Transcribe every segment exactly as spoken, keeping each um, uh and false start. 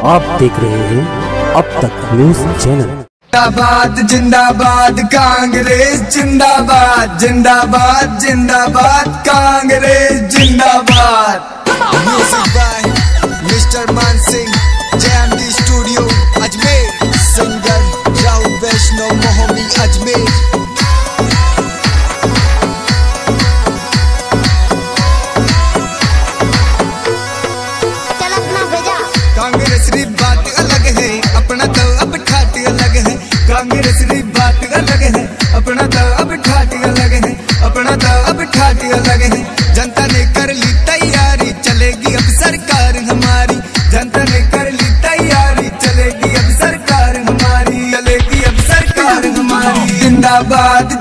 आप देख रहे हैं अब तक न्यूज चैनल। जिंदाबाद जिंदाबाद कांग्रेस जिंदाबाद जिंदाबाद जिंदाबाद कांग्रेस जिंदाबाद। Music by mister Man Singh, JMD studio Ajmer. Singer Rahul Vaishnav मोहम्मी अजमेर। कांग्रेस री बात अलग है, अपना तो अब ठाट अलग है। कांग्रेस री बात अलग है, अपना तो अब ठाट अलग है। अपना तो अब ठाट अलग है। जनता ने कर ली तैयारी, चलेगी अब सरकार हमारी। जनता ने कर ली तैयारी, चलेगी अब सरकार हमारी। चलेगी अब सरकार हमारी। जिंदाबाद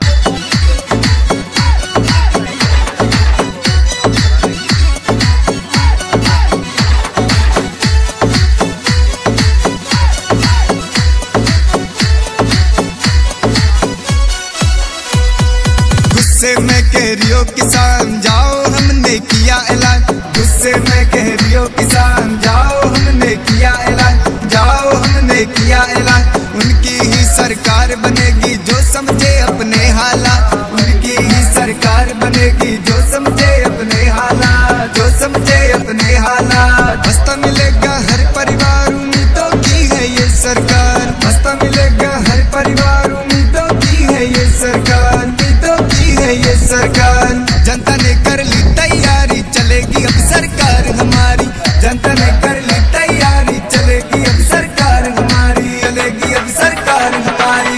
गुस्से में कह रही हो किसान जाओ, हमने किया ऐलान। गुस्से में कह रही हो किसान जाओ, हमने किया ऐलान। जाओ हमने किया ऐलान। उनकी ही सरकार बनेगी जो समझे अपने हालात। उनकी ही सरकार बनेगी जो समझे अपने हालात। जो समझे अपने हालात। हंसता मिलेगा हर परिवार, उम्मीदों की है ये सरकार। हंसता मिलेगा हर परिवार, उम्मीदों की है ये सरकार। उम्मीदों की है ये सरकार। जनता ने कर ली तैयारी, चलेगी अब सरकार हमारी। जनता ने कर ली तैयारी, चलेगी अब सरकार हमारी। चलेगी अब सरकार हमारी।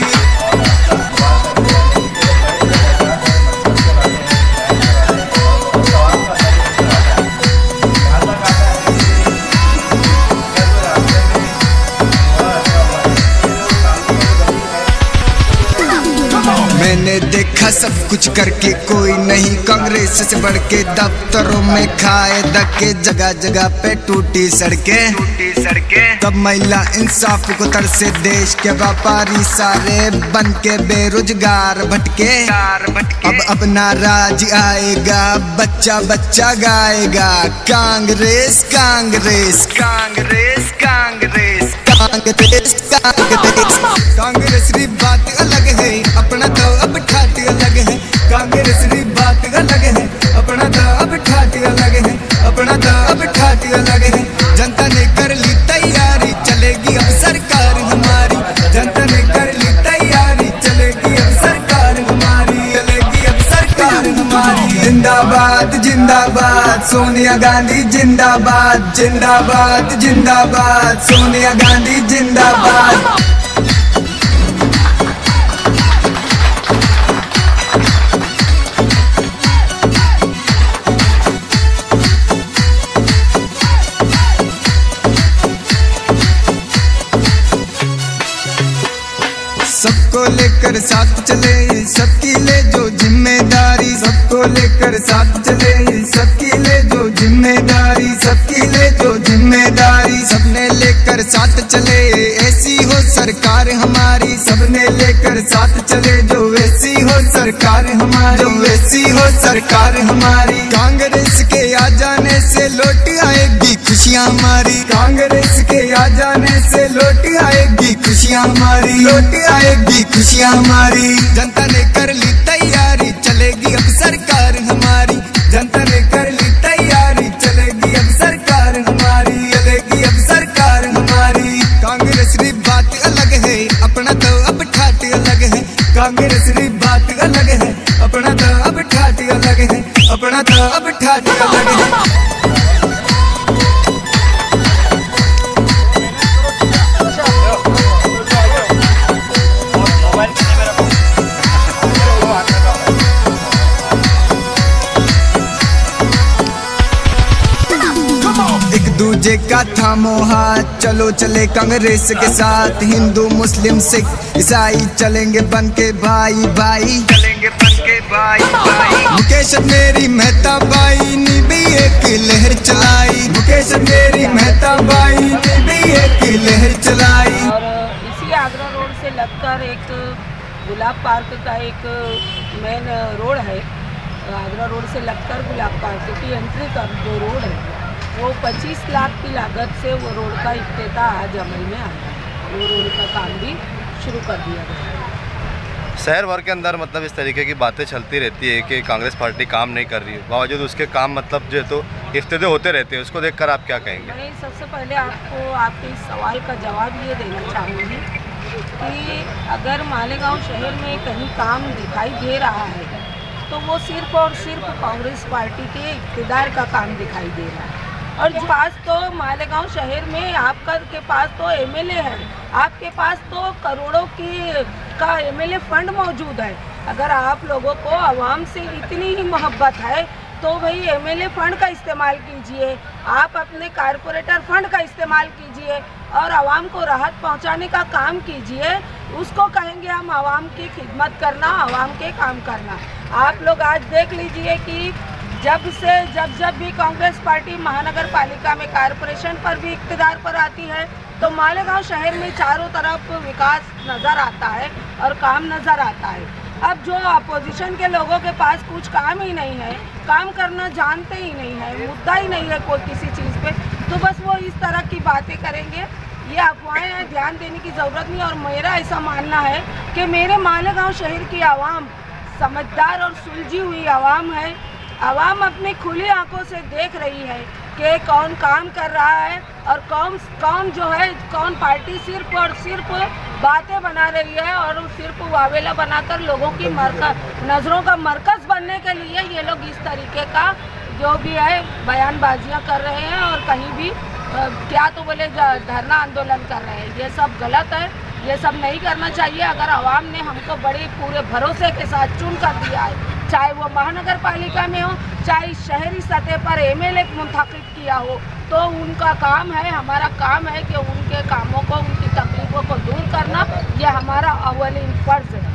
मैंने देखा सब कुछ करके कोई नहीं कांग्रेस से बढ़ के। दफ्तरों में खाए धक्के, जगह जगह पे टूटी सड़कें। टूटी सड़कें तब महिला इंसाफ को तरसे। देश के व्यापारी सारे बन के बेरोजगार भटके। अब अपना राज आएगा, बच्चा बच्चा गाएगा। कांग्रेस कांग्रेस कांग्रेस कांग्रेस कांग्रेस कांग्रेस। कांग्रेस री बात अलग है, अपना तो अब ठाट अलग है। कांग्रेस री बात अलग है, अपना तो अब ठाट अलग है। अपना तो अब ठाट अलग है। जनता ने कर ली तैयारी, चलेगी अब सरकार हमारी। जनता ने कर ली तैयारी, चलेगी अब सरकार हमारी। चलेगी अब सरकार हमारी। जिंदाबाद जिंदाबाद सोनिया गांधी जिंदाबाद। जिंदाबाद जिंदाबाद सोनिया गांधी जिंदाबाद। सबको लेकर साथ चले, सबकी ले जो जिम्मेदारी। सबको लेकर साथ चले, सबकी ले जो जिम्मेदारी। सबकी ले जो जिम्मेदारी। सबने लेकर साथ चले, ऐसी हो सरकार हमारी। सबने लेकर साथ चले, जो ऐसी हो सरकार हमारी। जो ऐसी हो सरकार हमारी। कांग्रेस के आ जाने से लौट आएगी खुशियाँ हमारी। कांग्रेस के आ जाने से लौट आएगी खुशियाँ हमारी। लौट आएगी खुशियाँ हमारी। जनता ने कर ली तैयारी, चलेगी अब सरकार हमारी। जनता ने कर ली तैयारी, चलेगी अब सरकार हमारी। चलेगी अब सरकार हमारी। कांग्रेस री बात अलग है, अपना तो अब ठाट अलग है। कांग्रेस री बात अलग है, अपना तो अब ठाट अलग है। अपना तो अब ठाट अलग है। दूजे का थामो हाथ, चलो चले कांग्रेस के साथ। हिंदू मुस्लिम सिख ईसाई चलेंगे बन के भाई भाई। चलेंगे बन के भाई भाई। मुकेश मेरी मेहता बाई ने भी एक लहर चलाई। मुकेश मेरी मेहता बाई ने भी एक लहर चलाई। और इसी आगरा रोड से लगकर एक गुलाब पार्क का एक मेन रोड है। आगरा रोड से लगकर गुलाब पार्क की एंट्री का जो रोड है वो पच्चीस लाख की लागत से वो रोड का इफ्तिताह आज अमल में आया है। वो रोड का काम भी शुरू कर दिया गया। शहर भर के अंदर मतलब इस तरीके की बातें चलती रहती है कि कांग्रेस पार्टी काम नहीं कर रही है, बावजूद उसके काम मतलब जो है तो इफ्तिताह होते रहते हैं। उसको देखकर आप क्या कहेंगे? मैं सबसे पहले आपको आपके इस सवाल का जवाब ये देना चाहूँगी कि अगर मालेगांव शहर में कहीं काम दिखाई दे रहा है तो वो सिर्फ और सिर्फ कांग्रेस पार्टी के इक़्तिदार का काम दिखाई दे रहा है। और जो पास तो मालेगांव शहर में आपका के पास तो एमएलए है, आपके पास तो करोड़ों की का एमएलए फंड मौजूद है। अगर आप लोगों को आवाम से इतनी ही मोहब्बत है तो भाई एमएलए फंड का इस्तेमाल कीजिए, आप अपने कारपोरेटर फंड का इस्तेमाल कीजिए और आवाम को राहत पहुंचाने का काम कीजिए। उसको कहेंगे हम आवाम की खिदमत करना, आवाम के काम करना। आप लोग आज देख लीजिए कि जब से जब जब भी कांग्रेस पार्टी महानगर पालिका में कारपोरेशन पर भी इक़्तिदार पर आती है तो मालेगांव शहर में चारों तरफ विकास नज़र आता है और काम नज़र आता है। अब जो अपोजिशन के लोगों के पास कुछ काम ही नहीं है, काम करना जानते ही नहीं है, मुद्दा ही नहीं है कोई किसी चीज़ पे, तो बस वो इस तरह की बातें करेंगे। ये अफवाहें हैं, ध्यान देने की ज़रूरत नहीं। और मेरा ऐसा मानना है कि मेरे मालेगांव शहर की आवाम समझदार और सुलझी हुई आवाम है। आवाम अपनी खुली आंखों से देख रही है कि कौन काम कर रहा है और कौन कौन जो है कौन पार्टी सिर्फ और सिर्फ बातें बना रही है और सिर्फ वावेला बनाकर लोगों की मरकज नज़रों का मरकज़ बनने के लिए ये लोग इस तरीके का जो भी है बयानबाजियां कर रहे हैं और कहीं भी क्या तो बोले धरना आंदोलन कर रहे हैं। ये सब गलत है, ये सब नहीं करना चाहिए। अगर आवाम ने हमको बड़े पूरे भरोसे के साथ चुन कर दिया है, चाहे वो महानगर पालिका में हो, चाहे शहरी सतह पर एमएलए मुंतखब किया हो, तो उनका काम है, हमारा काम है कि उनके कामों को, उनकी तकलीफों को दूर करना, यह हमारा अव्वलीन फर्ज है।